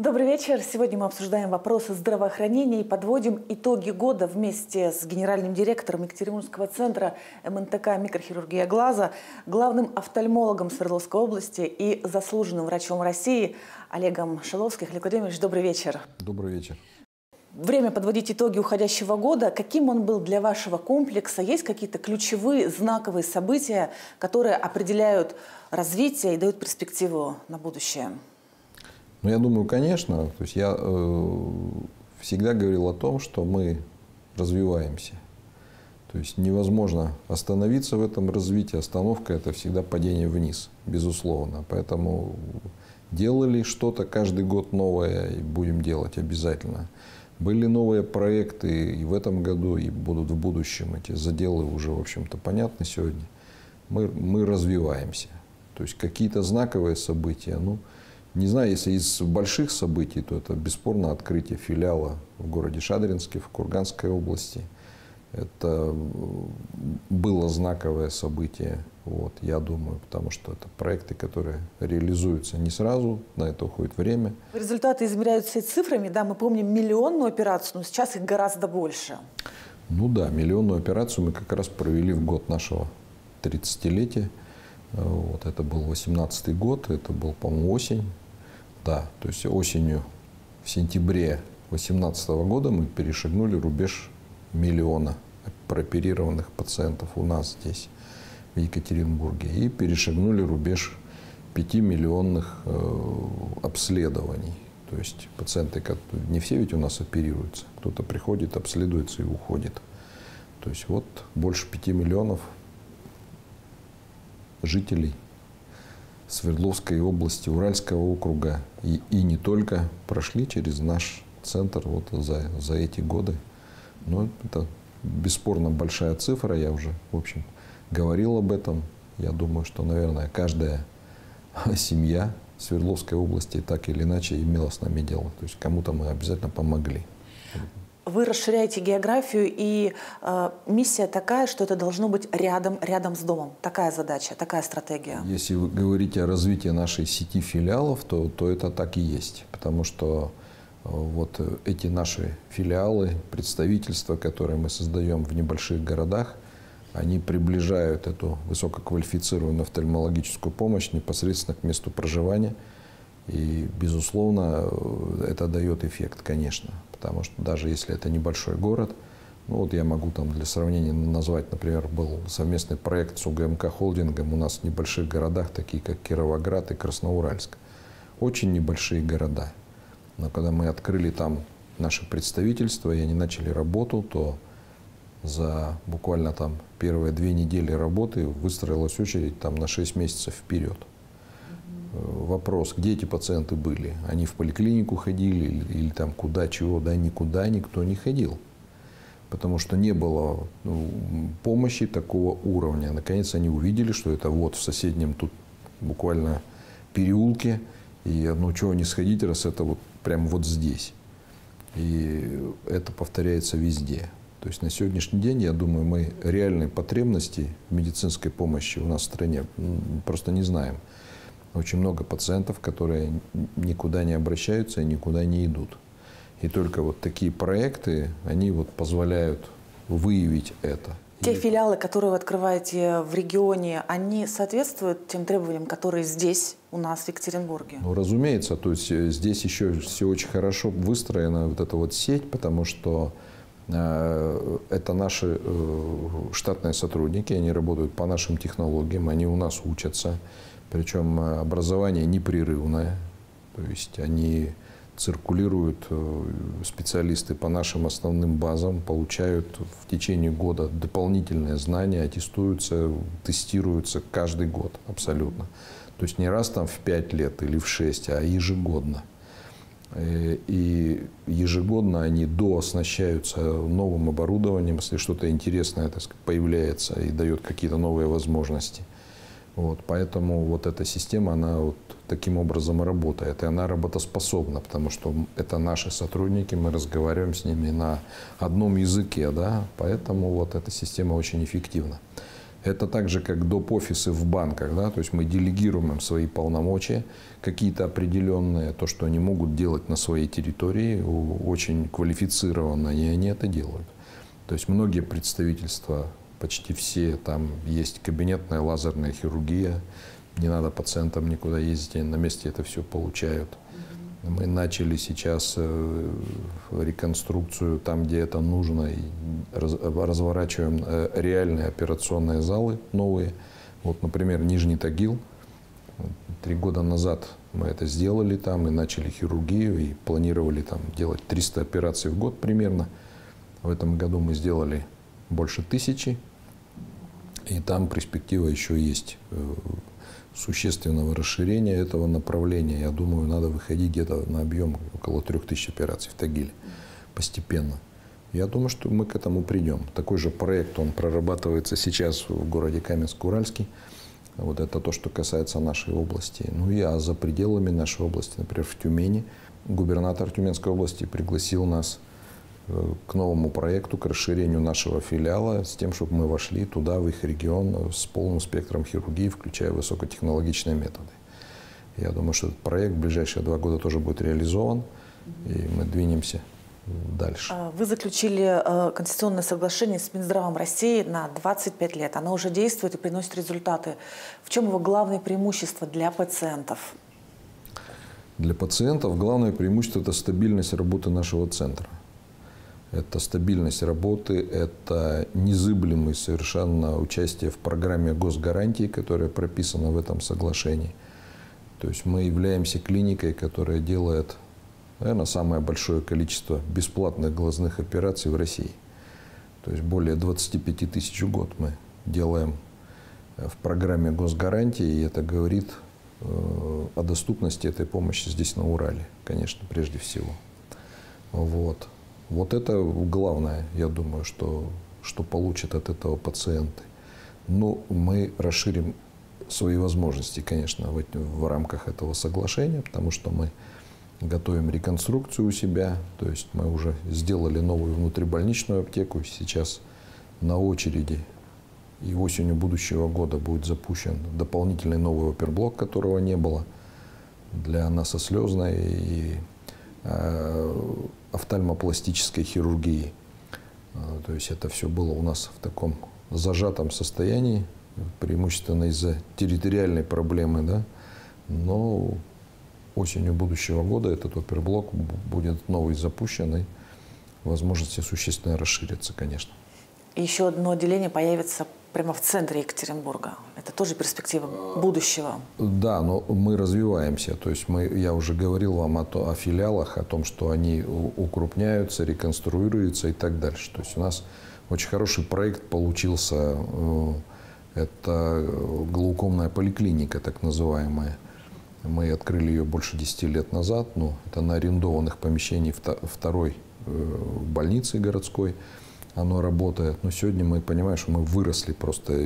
Добрый вечер. Сегодня мы обсуждаем вопросы здравоохранения и подводим итоги года вместе с генеральным директором Екатеринбургского центра МНТК «Микрохирургия глаза», главным офтальмологом Свердловской области и заслуженным врачом России Олегом Шиловским. Олег Владимирович, добрый вечер. Добрый вечер. Время подводить итоги уходящего года. Каким он был для вашего комплекса? Есть какие-то ключевые, знаковые события, которые определяют развитие и дают перспективу на будущее? Ну, я думаю, конечно. То есть я всегда говорил о том, что мы развиваемся. То есть невозможно остановиться в этом развитии. Остановка – это всегда падение вниз, безусловно. Поэтому делали что-то каждый год новое и будем делать обязательно. Были новые проекты и в этом году, и будут в будущем. Эти заделы уже, в общем-то, понятны сегодня. Мы развиваемся. То есть какие-то знаковые события, ну, не знаю, если из больших событий, то это бесспорно открытие филиала в городе Шадринске, в Курганской области. Это было знаковое событие, вот, я думаю, потому что это проекты, которые реализуются не сразу, на это уходит время. Результаты измеряются цифрами, да, мы помним миллионную операцию, но сейчас их гораздо больше. Ну да, миллионную операцию мы как раз провели в год нашего 30-летия. Вот, это был 18-й год, это был, по-моему, осень. Да, то есть осенью, в сентябре 2018 года мы перешагнули рубеж миллиона прооперированных пациентов у нас здесь, в Екатеринбурге. И перешагнули рубеж 5-миллионных обследований. То есть пациенты, не все ведь у нас оперируются. Кто-то приходит, обследуется и уходит. То есть вот больше 5 миллионов жителей Свердловской области, Уральского округа и не только прошли через наш центр вот за эти годы. Но это бесспорно большая цифра, я уже, в общем, говорил об этом. Я думаю, что, наверное, каждая семья Свердловской области так или иначе имела с нами дело. То есть кому-то мы обязательно помогли. Вы расширяете географию, и миссия такая, что это должно быть рядом с домом. Такая задача, такая стратегия. Если вы говорите о развитии нашей сети филиалов, то это так и есть. Потому что вот эти наши филиалы, представительства, которые мы создаем в небольших городах, они приближают эту высококвалифицированную офтальмологическую помощь непосредственно к месту проживания. И, безусловно, это дает эффект, конечно. Потому что даже если это небольшой город, ну вот я могу там для сравнения назвать, например, был совместный проект с УГМК холдингом у нас в небольших городах, такие как Кировоград и Красноуральск. Очень небольшие города. Но когда мы открыли там наше представительство, и они начали работу, то за буквально там первые 2 недели работы выстроилась очередь там на 6 месяцев вперед. Вопрос, где эти пациенты были? Они в поликлинику ходили или там куда, чего? Да, никуда никто не ходил. Потому что не было помощи такого уровня. Наконец они увидели, что это вот в соседнем тут буквально переулке. И ну чего не сходить, раз это вот прямо вот здесь. И это повторяется везде. То есть на сегодняшний день, я думаю, мы реальной потребности в медицинской помощи у нас в стране просто не знаем. Очень много пациентов, которые никуда не обращаются и никуда не идут. И только вот такие проекты, они вот позволяют выявить это. Те филиалы, которые вы открываете в регионе, они соответствуют тем требованиям, которые здесь у нас в Екатеринбурге? Ну, разумеется, то есть здесь еще все очень хорошо выстроена вот эта вот сеть, потому что это наши штатные сотрудники, они работают по нашим технологиям, они у нас учатся. Причем образование непрерывное, то есть они циркулируют, специалисты по нашим основным базам, получают в течение года дополнительные знания, аттестуются, тестируются каждый год абсолютно. То есть не раз там в 5 лет или в 6, а ежегодно. И ежегодно они дооснащаются новым оборудованием, если что-то интересное, так сказать, появляется и дает какие-то новые возможности. Вот, поэтому вот эта система, она вот таким образом и работает. И она работоспособна, потому что это наши сотрудники, мы разговариваем с ними на одном языке, да, поэтому вот эта система очень эффективна. Это так же, как доп. Офисы в банках. Да? То есть мы делегируем им свои полномочия, какие-то определенные, то, что они могут делать на своей территории, очень квалифицированно, и они это делают. То есть многие представительства, почти все, там есть кабинетная лазерная хирургия, не надо пациентам никуда ездить, они на месте это все получают. Мы начали сейчас реконструкцию там, где это нужно, и разворачиваем реальные операционные залы новые. Вот, например, Нижний Тагил. 3 года назад мы это сделали там и начали хирургию, и планировали там делать 300 операций в год примерно. В этом году мы сделали больше 1000, и там перспектива еще есть существенного расширения этого направления. Я думаю, надо выходить где-то на объем около 3000 операций в Тагиле постепенно. Я думаю, что мы к этому придем. Такой же проект, он прорабатывается сейчас в городе Каменск-Уральский. Вот это то, что касается нашей области. Ну и за пределами нашей области, например, в Тюмени, губернатор Тюменской области пригласил нас к новому проекту, к расширению нашего филиала, с тем, чтобы мы вошли туда, в их регион, с полным спектром хирургии, включая высокотехнологичные методы. Я думаю, что этот проект в ближайшие 2 года тоже будет реализован, и мы двинемся дальше. Вы заключили конституционное соглашение с Минздравом России на 25 лет. Оно уже действует и приносит результаты. В чем его главное преимущество для пациентов? Для пациентов главное преимущество – это стабильность работы нашего центра. Это стабильность работы, это незыблемое совершенно участие в программе госгарантий, которая прописана в этом соглашении. То есть мы являемся клиникой, которая делает, наверное, самое большое количество бесплатных глазных операций в России. То есть более 25 тысяч в год мы делаем в программе госгарантий, и это говорит о доступности этой помощи здесь, на Урале, конечно, прежде всего. Вот. Вот это главное, я думаю, что получат от этого пациенты. Но мы расширим свои возможности, конечно, в рамках этого соглашения, потому что мы готовим реконструкцию у себя. То есть мы уже сделали новую внутрибольничную аптеку. Сейчас на очереди и осенью будущего года будет запущен дополнительный новый оперблок, которого не было, для носослезной и офтальмопластической хирургии. То есть это все было у нас в таком зажатом состоянии, преимущественно из-за территориальной проблемы, да? Но осенью будущего года этот оперблок будет новый запущен, и возможности существенно расширятся, конечно. И еще одно отделение появится прямо в центре Екатеринбурга. Это тоже перспектива будущего. Да, но мы развиваемся. То есть я уже говорил вам о филиалах, о том, что они укрупняются, реконструируются и так дальше. То есть у нас очень хороший проект получился. Это глаукомная поликлиника, так называемая. Мы открыли ее больше 10 лет назад. Ну, это на арендованных помещениях второй больницы городской. Оно работает. Но сегодня мы понимаем, что мы выросли просто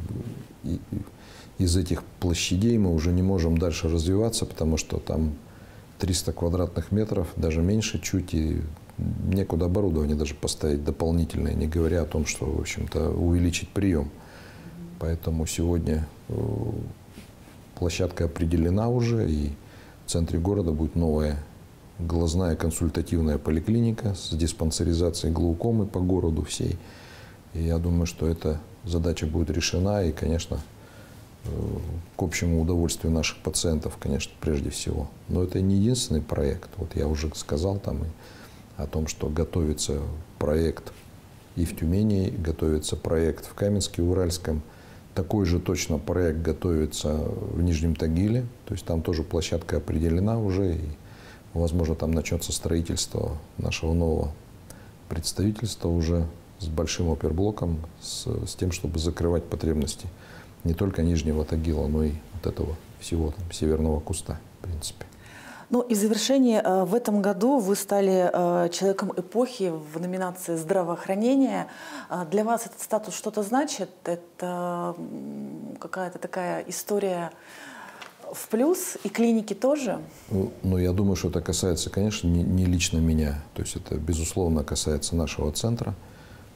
из этих площадей. Мы уже не можем дальше развиваться, потому что там 300 квадратных метров, даже меньше чуть, и некуда оборудование даже поставить дополнительное, не говоря о том, что, в общем-то, увеличить прием. Поэтому сегодня площадка определена уже, и в центре города будет новая глазная консультативная поликлиника с диспансеризацией глаукомы по городу всей. И я думаю, что эта задача будет решена, и, конечно, к общему удовольствию наших пациентов, конечно, прежде всего. Но это не единственный проект. Вот я уже сказал там и о том, что готовится проект и в Тюмени, готовится проект в Каменске-Уральском. Такой же точно проект готовится в Нижнем Тагиле. То есть там тоже площадка определена уже, и возможно, там начнется строительство нашего нового представительства уже с большим оперблоком, с тем, чтобы закрывать потребности не только Нижнего Тагила, но и вот этого всего там, северного куста, в принципе. Ну и в завершение, в этом году вы стали человеком эпохи в номинации «Здравоохранение». Для вас этот статус что-то значит? Это какая-то такая история в плюс, и клиники тоже? Ну, я думаю, что это касается, конечно, не лично меня. То есть это, безусловно, касается нашего центра.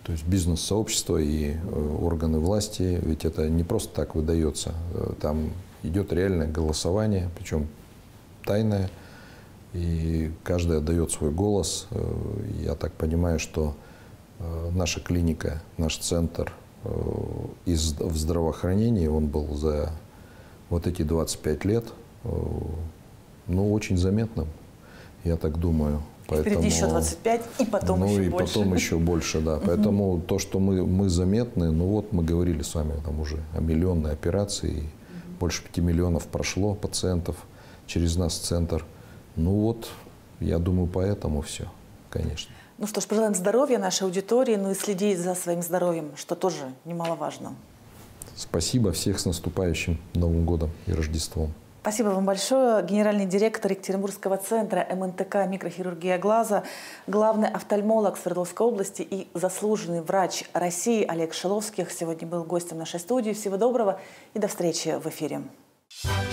То есть бизнес-сообщество и органы власти, ведь это не просто так выдается. Там идет реальное голосование, причем тайное, и каждый отдает свой голос. Я так понимаю, что наша клиника, наш центр в здравоохранении, он был за вот эти 25 лет, ну, очень заметным, я так думаю. Поэтому, впереди еще 25, и потом ну, еще и больше. потом еще больше, да. Поэтому то, что мы заметны, ну вот мы говорили с вами там уже о миллионной операции, больше 5 миллионов прошло пациентов через нас в центр. Ну вот, я думаю, поэтому все, конечно. Ну что ж, пожелаем здоровья нашей аудитории, ну и следить за своим здоровьем, что тоже немаловажно. Спасибо, всех с наступающим Новым годом и Рождеством. Спасибо вам большое. Генеральный директор Екатеринбургского центра МНТК «Микрохирургия глаза», главный офтальмолог Свердловской области и заслуженный врач России Олег Шиловских сегодня был гостем нашей студии. Всего доброго и до встречи в эфире.